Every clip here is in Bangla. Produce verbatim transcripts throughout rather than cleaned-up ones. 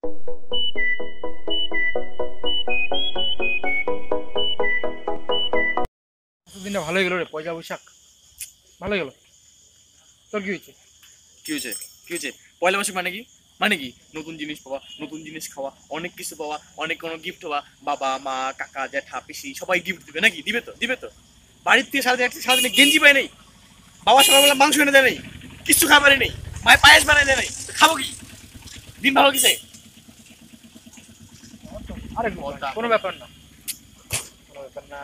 দিনটা ভালোই গেল রে, পয়লা বৈশাখ ভালোই গেল। তোর কি হয়েছে? কি হয়েছে কি হয়েছে পয়লা বৈশাখ মানে কি? মানে কি নতুন জিনিস পাওয়া, নতুন জিনিস খাওয়া, অনেক কিছু পাওয়া, অনেক কোনো গিফট হওয়া, বাবা মা কাকা জ্যাঠা পিসি সবাই গিফট দিবে নাকি? দিবে তো দিবে তো। বাড়ির থেকে সারাদিন একটা সারাদিনে গেঞ্জি পায় নেই, বাবা সকালবেলা মাংস এনে দেয় নেই, কিছু খাবারই নেই, মায়ের পায়েস বানাই দেয় নেই, খাবো কি? দিন ভালো কিসে? আরে কোনো ব্যাপার না, কোনো ব্যাপার না।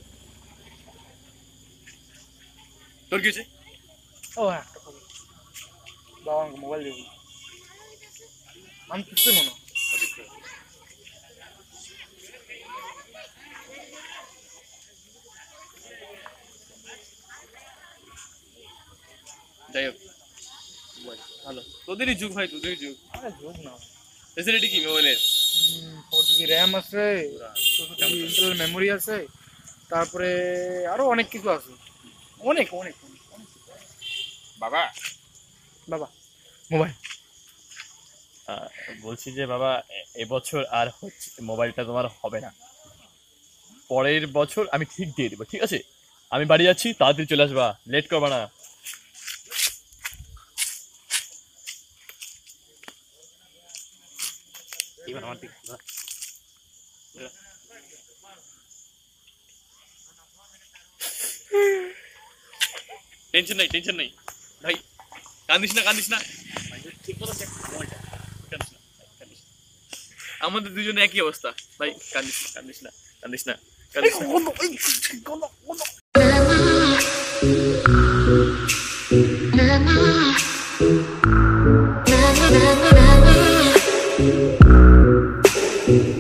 তোর কি হয়েছে? ও হ্যাঁ, একটা খবর, বাবা আমাকে মোবাইল দিয়ে দিল। আমি কিছু মনে যাই হোক ভালো, তোদেরই যুগ ভাই, তোদেরই যুগ। আরে যোগ না, ফেসিলিটি কি মোবাইলের? ফোর জিবি র্যাম আছে, ইন্টারনাল মেমোরি আছে, তারপরে আরো অনেক কিছু আছে, অনেক অনেক অনেক অনেক। বাবা বাবা মোবাইল বলছি যে বাবা, এবছর আর হচ্ছে মোবাইলটা তোমার হবে না, পরের বছর আমি ঠিক দিয়ে দেবো, ঠিক আছে? আমি বাড়ি যাচ্ছি, তাড়াতাড়ি চলে আসবা, লেট করবা না। টেনশন নাই টেনশন নাই ভাই, কান্দিস না কান্দিস না, ঠিক মতো দেখ মোবাইলটা, কান্দিস না কান্দিস না। আমাদের দুজনে একই অবস্থা ভাই, কান্দিস না কান্দিস না কান্দিস না কান্দিস না।